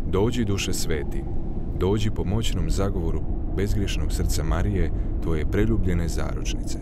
Dođi, duše sveti, dođi po moćnom zagovoru bezgriješnog srca Marije, tvoje preljubljene zaručnice.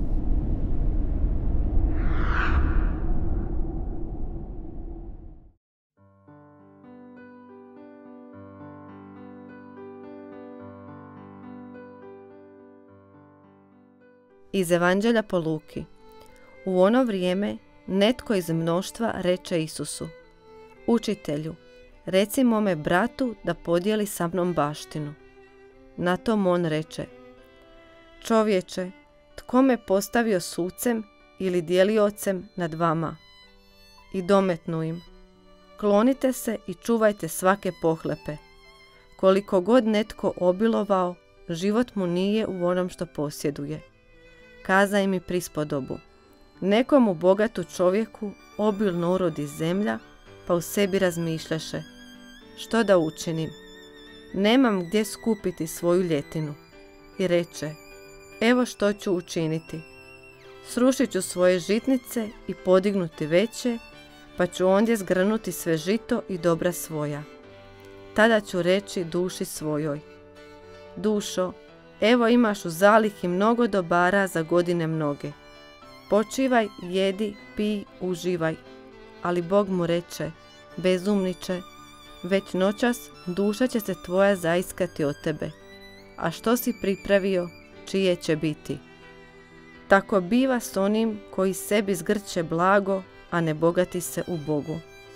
Iz Evanđelja po Luki. U ono vrijeme netko iz mnoštva reče Isusu: Učitelju, reci mome bratu da podijeli sa mnom baštinu. Na tom on reče: Čovječe, tko me postavio sucem ili dijeliocem nad vama? I dometnu im: Klonite se i čuvajte svake pohlepe. Koliko god netko obilovao, život mu nije u onom što posjeduje. Kaza im i prispodobu: Nekomu bogatu čovjeku obilno urodi zemlja, pa u sebi razmišljaše: Što da učinim? Nemam gdje skupiti svoju ljetinu. I reče: Evo što ću učiniti. Srušit ću svoje žitnice i podignuti veće, pa ću ondje zgrnuti sve žito i dobra svoja. Tada ću reći duši svojoj: Dušo, evo imaš u zalihi mnogo dobara za godine mnoge. Počivaj, jedi, pij, uživaj. Ali Bog mu reče: Bezumniče, već noćas duša će se tvoja zaiskati od tebe. A što si pripravio, čije će biti? Tako biva s onim koji sebi zgrće blago, a ne bogati se u Bogu.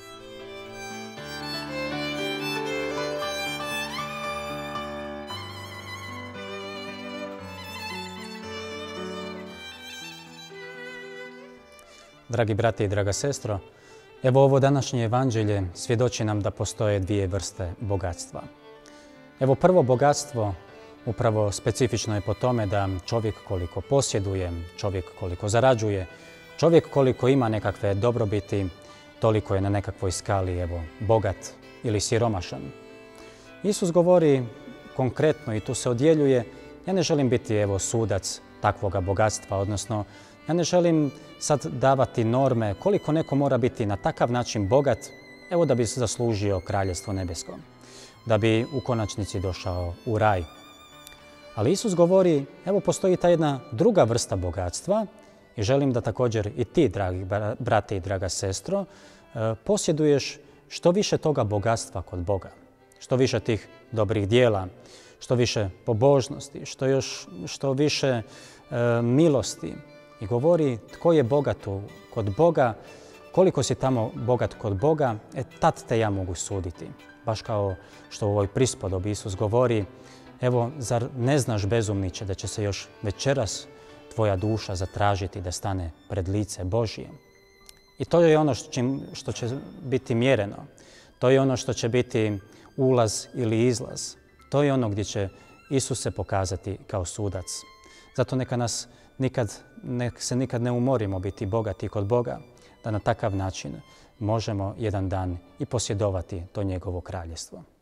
Dragi brate i draga sestro, evo ovo današnje evanđelje svjedoči nam da postoje dvije vrste bogatstva. Evo prvo bogatstvo upravo specifično je po tome da čovjek koliko posjeduje, čovjek koliko zarađuje, čovjek koliko ima nekakve dobrobiti, toliko je na nekakvoj skali bogat ili siromašan. Isus govori konkretno i tu se odjeljuje: ja ne želim biti sudac takvoga bogatstva, odnosno ja ne želim sad davati norme koliko neko mora biti na takav način bogat, da bi se zaslužio Kraljevstvo nebesko, da bi u konačnici došao u raj. Ali Isus govori, postoji ta jedna druga vrsta bogatstva i želim da također i ti, dragi brate i draga sestro, posjeduješ što više toga bogatstva kod Boga, što više tih dobrih dijela, što više pobožnosti, što više milosti. I govori tko je bogat kod Boga, koliko si tamo bogat kod Boga, tad te ja mogu suditi. Baš kao što u ovoj prispodobi Isus govori: zar ne znaš, bezumniče, da će se još večeras tvoja duša zatražiti da stane pred lice Božije? I to je ono što će biti mjereno. To je ono što će biti ulaz ili izlaz. To je ono gdje će Isus se pokazati kao sudac. Zato neka se nikad ne umorimo biti bogati kod Boga, da na takav način možemo jedan dan i posjedovati to njegovo kraljevstvo.